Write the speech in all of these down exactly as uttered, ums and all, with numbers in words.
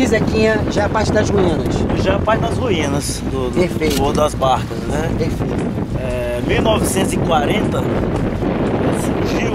Zequinha, já é a parte das ruínas. Já é a parte das ruínas do, do, Perfeito. do Morro das Barcas, né? Perfeito. É, mil novecentos e quarenta surgiu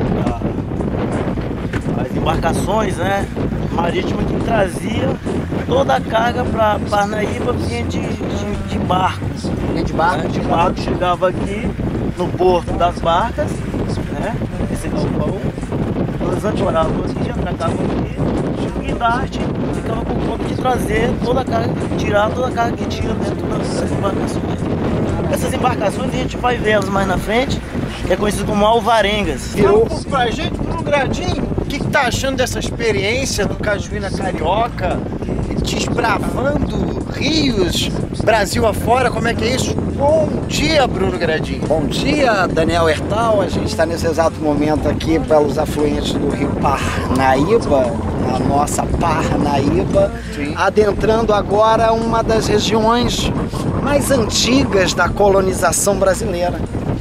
a, as embarcações, né, marítimas que trazia toda a carga para Parnaíba, vinha de, de, de barcos. Vinha de barco? Né? De barco, chegava aqui no Porto das Barcas, né? Esse galpão. Eles ancoravam aqui, atracavam aqui. O guindaste ficava por conta de trazer toda a carga, tirar toda a carga que tinha dentro dessas embarcações. Essas embarcações a gente vai vê-las mais na frente, que é conhecido como alvarengas. Virou pra gente, Bruno Gradinho, o que, que tá achando dessa experiência do Cajuína Carioca? Desbravando rios, Brasil afora, como é que é isso? Bom dia, Bruno Gradinho. Bom dia, Daniel Hertal. A gente está nesse exato momento aqui pelos afluentes do rio Parnaíba, a nossa Parnaíba, Sim. Adentrando agora uma das regiões mais antigas da colonização brasileira.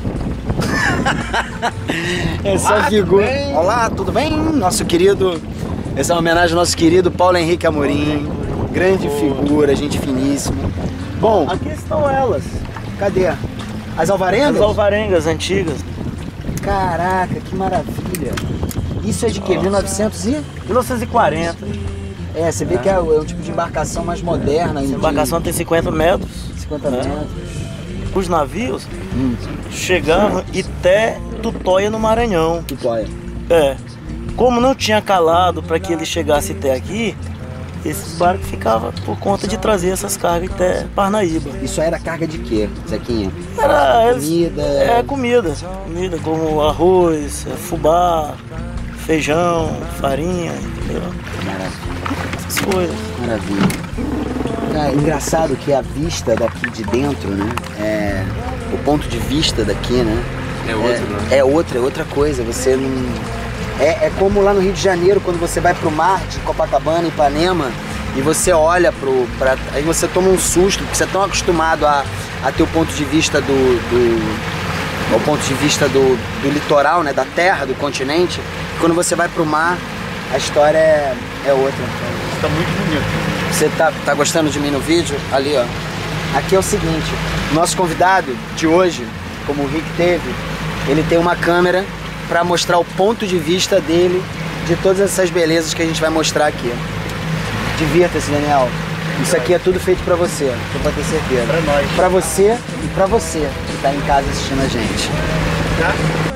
Essa Olá, figura. tudo bem? Olá, tudo bem? Nosso querido. Essa é uma homenagem ao nosso querido Paulo Henrique Amorim. Grande figura, gente finíssima. Bom, Aqui estão elas, cadê? As alvarengas? as alvarengas antigas. Caraca, que maravilha. Isso é de quê? mil e novecentos e? mil novecentos e quarenta. É, você vê que é, é um tipo de embarcação mais moderna. Essa de embarcação tem cinquenta metros. cinquenta metros. Os navios Hum, chegavam até Tutóia, no Maranhão. Tutóia. É. Como não tinha calado para que ele chegasse até aqui, esses barcos ficavam por conta de trazer essas cargas até Parnaíba. Isso era carga de quê, Zequinha? Era eles- Comida? É, comida. Comida como arroz, fubá, feijão, farinha, entendeu? Maravilha. Essas coisas. Maravilha. É engraçado que a vista daqui de dentro, né? É, o ponto de vista daqui, né? É outro, né? É outra, é outra coisa. Você não. É, é como lá no Rio de Janeiro, quando você vai pro mar de Copacabana, Ipanema, e você olha pro. Pra, aí você toma um susto, porque você é tão acostumado a, a ter o ponto de vista do. do o ponto de vista do, do litoral, né? Da terra, do continente. Quando você vai pro mar, a história é, é outra. Tá muito bonito. Você tá, tá gostando de mim no vídeo? Ali, ó. Aqui é o seguinte, nosso convidado de hoje, como o Rick teve, ele tem uma câmera para mostrar o ponto de vista dele de todas essas belezas que a gente vai mostrar aqui. Divirta-se, Daniel. Isso aqui é tudo feito para você, você pode ter certeza. Pra nós. Para você e para você que tá em casa assistindo a gente. Tá?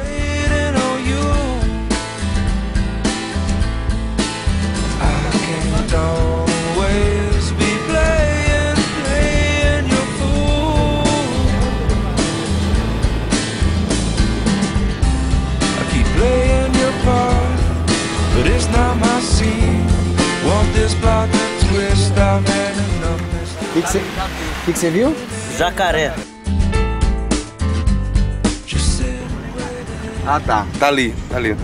O que que você que que você viu? Jacaré. Ah, tá. Tá ali, tá ali.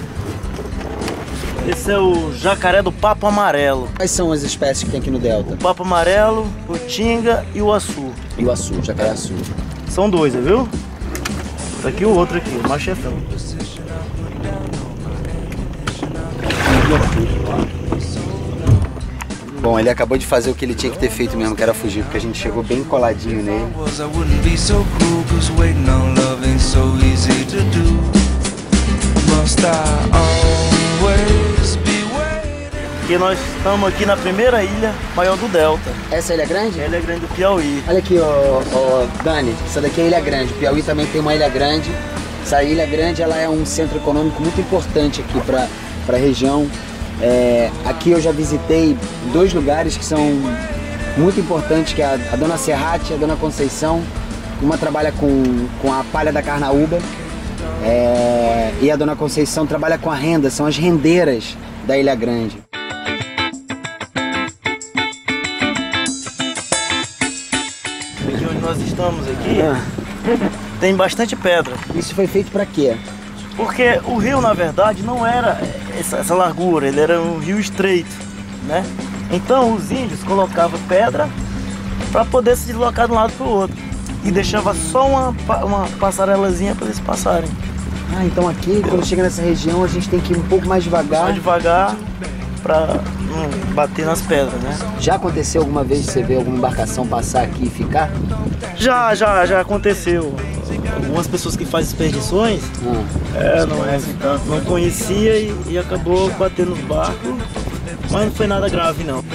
Esse é o jacaré do papo amarelo. Quais são as espécies que tem aqui no Delta? O papo amarelo, o tinga e o açu. E o açu, jacaré-açu. São dois, viu? Esse aqui e o outro aqui, o mais chefão. Bom, ele acabou de fazer o que ele tinha que ter feito mesmo, que era fugir, porque a gente chegou bem coladinho nele. Porque nós estamos aqui na primeira ilha maior do Delta. Essa ilha é grande? Ela é grande do Piauí. Olha aqui, ó, ó, Dani, essa daqui é a Ilha Grande. O Piauí também tem uma ilha grande. Essa ilha grande, ela é um centro econômico muito importante aqui para para a região. É, aqui eu já visitei dois lugares que são muito importantes, que é a, a Dona Serrate e a Dona Conceição. Uma trabalha com, com a palha da carnaúba, é, e a Dona Conceição trabalha com a renda, são as rendeiras da Ilha Grande. Aqui onde nós estamos aqui, Ah, tem bastante pedra. isso foi feito para quê? Porque o rio, na verdade, não era essa, essa largura, ele era um rio estreito, né? Então os índios colocavam pedra para poder se deslocar de um lado para o outro. E deixava só uma, pa- uma passarelazinha para eles passarem. Ah, então aqui, quando chega nessa região, a gente tem que ir um pouco mais devagar. Só devagar para não bater nas pedras, né? Já aconteceu alguma vez de você ver alguma embarcação passar aqui e ficar? Já, já, já aconteceu. Algumas pessoas que fazem expedições, Ah. é, não é assim tanto, não conhecia e, e acabou batendo nos barcos, mas não foi nada grave não.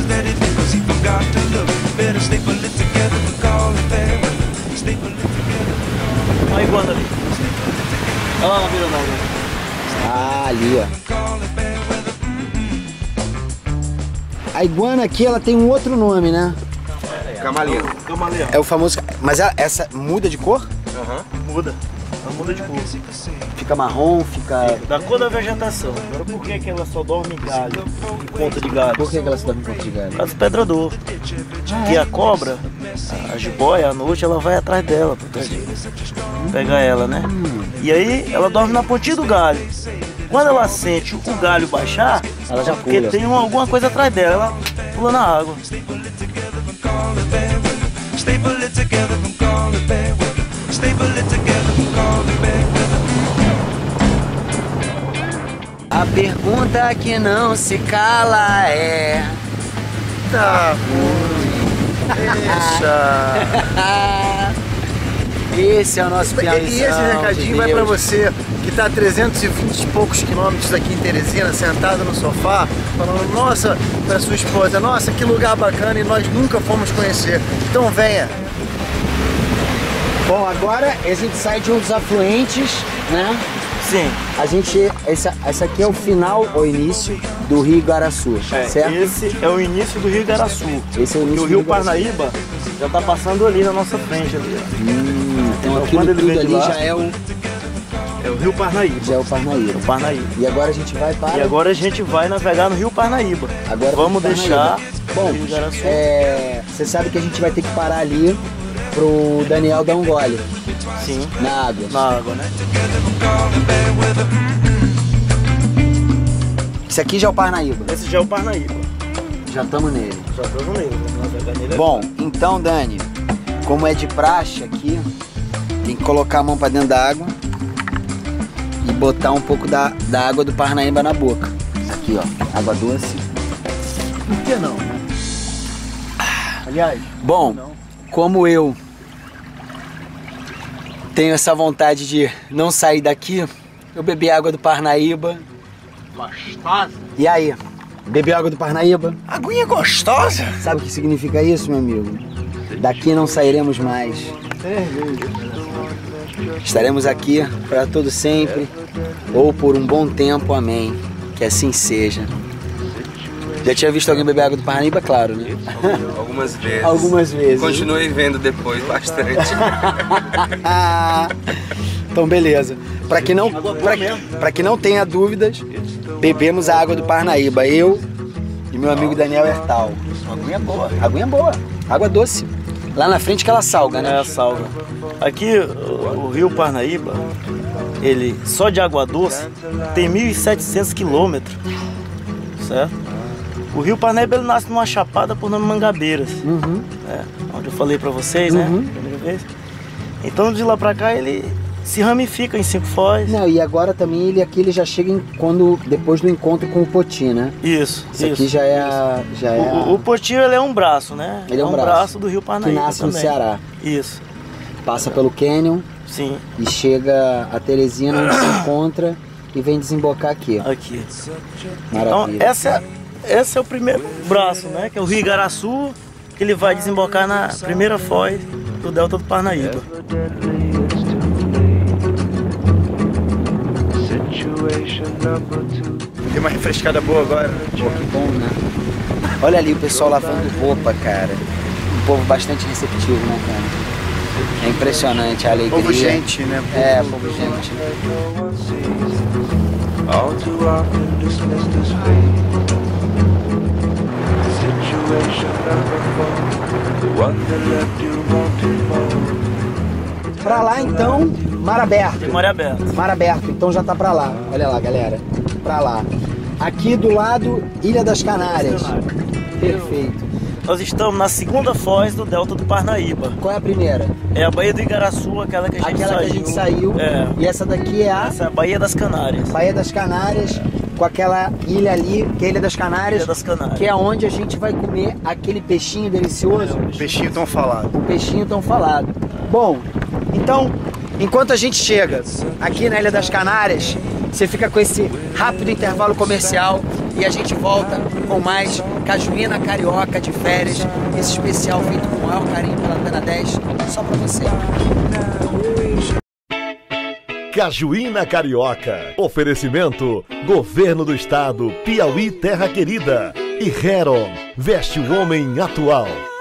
Olha a iguana ali. Olha lá na beira da água. Ah, ali, ó. A iguana aqui, ela tem um outro nome, né? Camaleão. Camaleão. É o famoso... Mas ela, essa muda de cor? Aham. Muda. Ela muda de cor. Fica marrom, fica... Da cor da vegetação. Agora por que, que ela só dorme em galho, em ponta de galho? Por que que ela se dá em ponto de galho? Por causa do pedrador. Que a cobra, a jiboia, à noite, ela vai atrás dela pra pegar ela, né? E aí ela dorme na pontinha do galho. Quando ela sente o galho baixar, Ela já porque pula. tem uma, alguma coisa atrás dela, ela pula na água. A pergunta que não se cala é... Tá ruim. Deixa. Esse é o nosso E Piauí. esse recadinho vai pra você que tá a trezentos e vinte e poucos quilômetros aqui em Teresina, sentado no sofá, falando, nossa, pra sua esposa, nossa, que lugar bacana e nós nunca fomos conhecer. Então venha. Bom, agora a gente sai de um dos afluentes, né? Sim. A gente... Esse, esse aqui é o final, o início do Rio Igaraçu, É, certo? esse é o início do Rio Igaraçu. Esse é o E início o do Rio Igaraçu. Parnaíba já tá passando ali na nossa frente. Ali, ó. Hum, então Então, aquilo quando ele tudo vem de ali lá- já é o, É o Rio Parnaíba. já é o Parnaíba. O Parnaíba. E agora a gente vai para... E agora a gente vai navegar no Rio Parnaíba. Agora Vamos pro deixar Parnaíba. Bom, o Rio Igaraçu. é, você sabe que a gente vai ter que parar ali pro Daniel dar um gole Sim, na água. na água, né? Esse aqui já é o Parnaíba. Esse já é o Parnaíba. Já estamos nele. Já estamos nele, vamos navegar nele. Bom, então, Dani, como é de praxe aqui, tem que colocar a mão para dentro da água e botar um pouco da, da água do Parnaíba na boca. Aqui, ó, água doce. Por que não? Aliás, Bom, como eu tenho essa vontade de não sair daqui, eu bebi água do Parnaíba. gostosa. E aí, bebeu água do Parnaíba? Aguinha gostosa? Sabe o que significa isso, meu amigo? Daqui não sairemos mais. Estaremos aqui para todo sempre, ou por um bom tempo, amém. Que assim seja. Já tinha visto alguém beber água do Parnaíba? Claro, né? Algumas vezes. Algumas vezes. Continuei vendo depois bastante. Então, beleza. Para que não, para que não tenha dúvidas, bebemos a água do Parnaíba. Eu e meu amigo Daniel Hertal. Aguinha boa. Aguinha boa. Água doce. Lá na frente que ela salga, né? É a salga. Aqui, o, o Rio Parnaíba, ele só de água doce tem mil e setecentos quilômetros, certo? O Rio Parnaíba ele nasce numa chapada por nome Mangabeiras, Uhum. é, onde eu falei pra vocês, né? Uhum. Primeira vez. Então de lá pra cá ele se ramifica em cinco foz. Não, e agora também ele aqui ele já chega em, quando, depois do encontro com o Poti, né? Isso, Isso isso. aqui já é a, já é O, o, o Potinho ele é um braço, né? Ele é um braço. do Rio que Parnaíba nasce no também. Ceará. Isso, Passa pelo Canyon sim, e chega a Teresina onde se encontra e vem desembocar aqui. aqui. Então Maravilha. essa é, esse é o primeiro braço, né? Que é o Rio Igaraçu, que ele vai desembocar na primeira foz do Delta do Parnaíba. Tem uma refrescada boa agora. Pô, que bom, né? Olha ali o pessoal lavando roupa, cara. Um povo bastante receptivo, né, cara? É impressionante a alegria. Povo gente, né? É, povo gente. All too often dismissed as fate. The situation number four, the one that left you wanting more. Pra lá então, mar aberto. Mar aberto. Mar aberto, então já tá pra lá. Olha lá, galera. Pra lá. Aqui do lado, Ilha das Canárias. Perfeito. Nós estamos na segunda foz do Delta do Parnaíba. Qual é a primeira? É a Baía do Igaraçu, aquela que a gente Aquela saiu. que a gente saiu. É. E essa daqui é a Essa é a Baía das Canárias. Baía das Canárias. com aquela ilha ali, que é a Ilha das Canárias, Ilha das Canárias. que é onde a gente vai comer aquele peixinho delicioso, Peixinho tão falado. o peixinho tão falado. Bom, então, enquanto a gente chega aqui na Ilha das Canárias, você fica com esse rápido intervalo comercial e a gente volta com mais Cajuína Carioca de férias, esse especial feito com o maior carinho pela Antena dez, só pra você. Cajuína Carioca. Oferecimento: Governo do Estado, Piauí Terra Querida. E Heron, veste o homem atual.